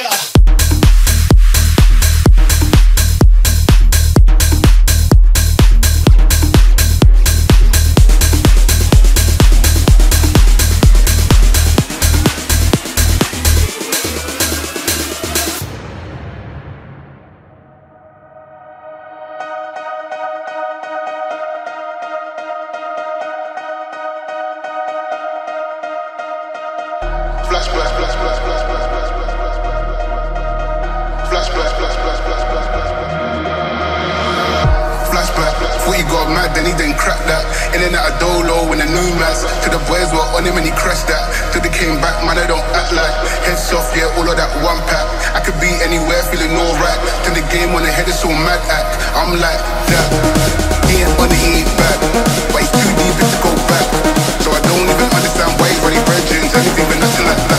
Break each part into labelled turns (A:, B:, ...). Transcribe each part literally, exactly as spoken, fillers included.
A: Flashback, flashback, flashback, flashback, flashback, flashback, flashback. Thought he got mad, then he didn't crack that. In and out of Dolo when the new mass. To the boys were on him and he crashed that. Till they came back, man, I don't act like. Head soft, yeah, all of that one pack. I could be anywhere, feeling alright. Till the game on the head is so mad act. I'm like that. He ain't on it, he ain't back. But he's too deep in to go back. So I don't even understand why he's running brethren. Anything but nothing like that.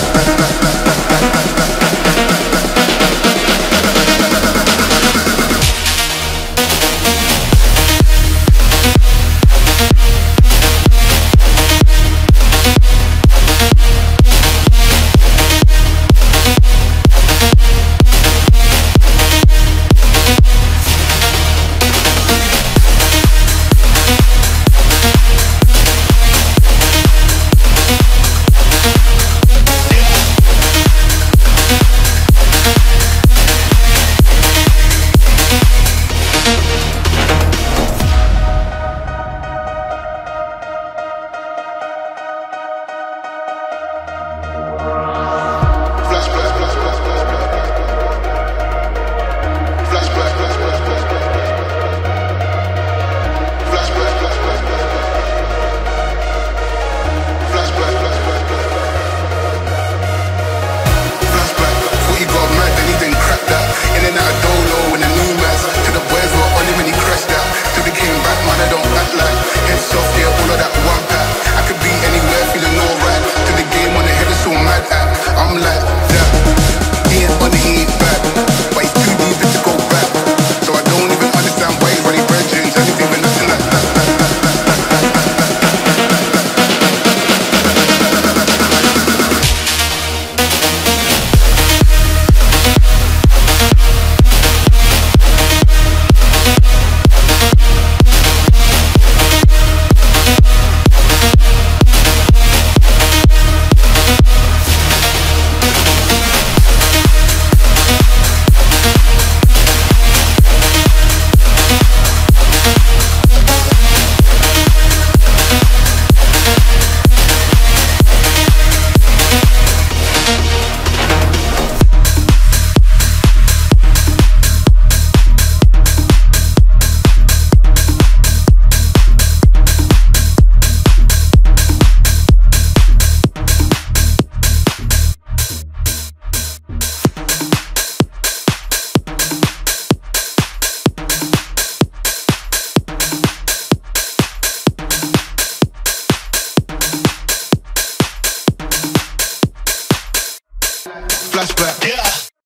B: Flashback. Yeah.